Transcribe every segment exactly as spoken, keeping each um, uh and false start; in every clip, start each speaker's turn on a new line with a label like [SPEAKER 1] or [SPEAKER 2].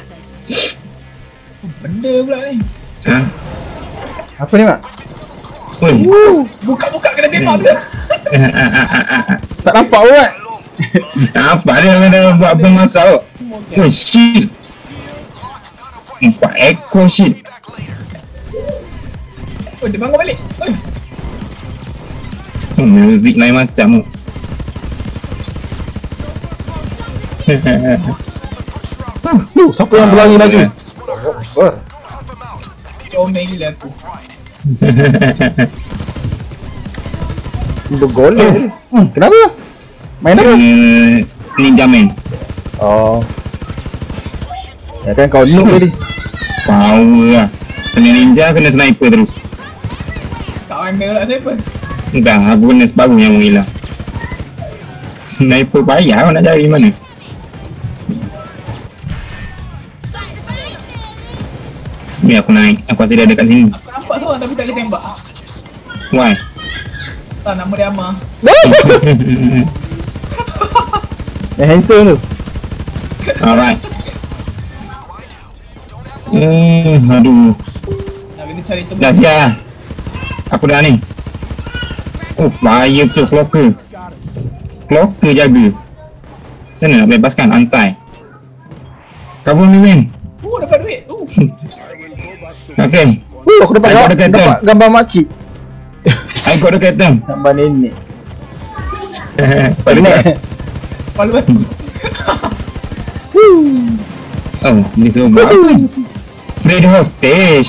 [SPEAKER 1] Benda pula ni.
[SPEAKER 2] Ha?
[SPEAKER 3] Apa ni mak?
[SPEAKER 2] Oi.
[SPEAKER 1] Buka-buka kena tembak tu.
[SPEAKER 3] Tak nampak pun mak.
[SPEAKER 2] Apa dia kena buat apa masak? Oh shit. Empat ekor shit.
[SPEAKER 1] Oh dia bangun balik. Oi.
[SPEAKER 2] Oh, muzik lain macam tu.
[SPEAKER 3] Lu, siapa yang berlari lagi? Oh.
[SPEAKER 1] Comel gila aku.
[SPEAKER 3] Bergolek. Hmm, kenapa? Main apa?
[SPEAKER 2] Uh, Ninja Man.
[SPEAKER 3] Oh. Ya kan kau noob tadi.
[SPEAKER 2] Power lah. Kena ninja, kena sniper terus.
[SPEAKER 1] Tak pandai pula siapa.
[SPEAKER 2] Entah, aku kena separuh yang hilang. Sniper payah kau nak cari mana. Ni aku naik, aku rasa dia ada kat sini.
[SPEAKER 1] Aku nampak seorang tapi tak boleh tembak.
[SPEAKER 2] Why?
[SPEAKER 1] Tak, nama dia Amar.
[SPEAKER 3] Yang handsome tu.
[SPEAKER 2] Alright. Hmm, aduh.
[SPEAKER 1] Nak kena cari tu.
[SPEAKER 2] Dah siap lah. Aku dah ni. Oh, bahaya betul clocker. Clocker jaga. Macam mana nak bebaskan? Antai. Cover me, Win.
[SPEAKER 1] Oh, dapat duit. Oh.
[SPEAKER 2] Okay.
[SPEAKER 3] Uh, aku dapat,
[SPEAKER 2] I got the
[SPEAKER 3] dapat, dapat gambar makcik.
[SPEAKER 2] I got the curtain.
[SPEAKER 3] Gambar nenek.
[SPEAKER 2] Pada keras.
[SPEAKER 1] Kepala batu.
[SPEAKER 2] Oh, ni semua buat apa? Free the hostage.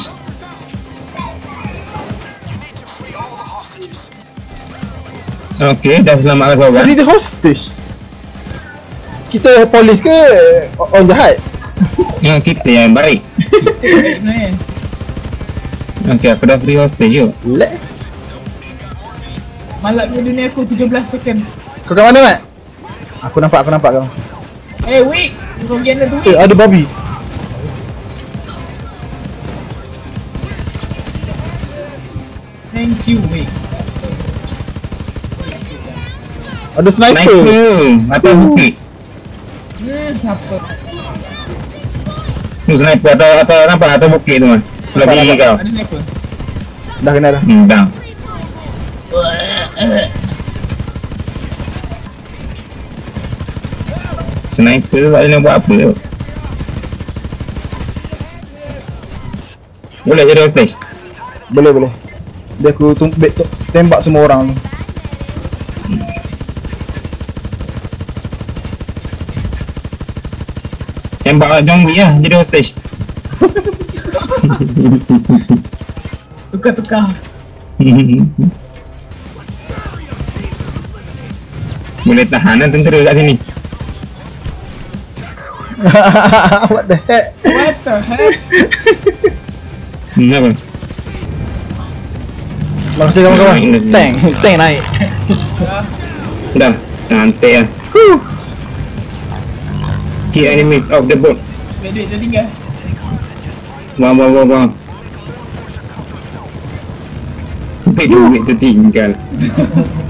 [SPEAKER 2] Okay, dah selamatkan seorang.
[SPEAKER 3] Jadi dia hostage. Kita polis ke orang jahat?
[SPEAKER 2] Ya, kita yang baik.
[SPEAKER 1] Baik sebenarnya.
[SPEAKER 2] Okay, aku dah free hostage je.
[SPEAKER 3] Lek.
[SPEAKER 1] Malapnya dunia aku tujuh belas second.
[SPEAKER 3] Kau kat mana mat? Aku nampak, aku nampak kau.
[SPEAKER 1] Eh, wait. Kau pergi anda tu
[SPEAKER 3] Eh,
[SPEAKER 1] wait.
[SPEAKER 3] ada babi.
[SPEAKER 1] Thank you, wait.
[SPEAKER 3] Ada sniper.
[SPEAKER 2] Sniper. Atas bukit.
[SPEAKER 1] Hmm, siapa?
[SPEAKER 2] Tu sniper atas, atas, nampak atas bukit tu man. Lagi
[SPEAKER 3] Nampak,
[SPEAKER 2] kau.
[SPEAKER 1] Ada sniper.
[SPEAKER 3] Dah kena dah.
[SPEAKER 2] Hmm, dah. Sniper tu tak boleh nak buat apa tu. Boleh jadi hostage?
[SPEAKER 3] Boleh, boleh. Dia aku tumbek tu, tembak semua orang ni.
[SPEAKER 2] Tembak zombie lah jadi hostage.
[SPEAKER 1] Tukar-tukar.
[SPEAKER 2] Boleh tahanan tentera kat sini.
[SPEAKER 3] What the heck?
[SPEAKER 1] What the heck?
[SPEAKER 2] Hmm, apa?
[SPEAKER 3] Makasih kawan-kawan. Tank, tank naik.
[SPEAKER 1] Dah.
[SPEAKER 2] Dah, cantik lah. Key enemies of the boat.
[SPEAKER 1] Duit duit tertinggal.
[SPEAKER 2] Wah, wah, wah, wah. Duit duit tertinggal.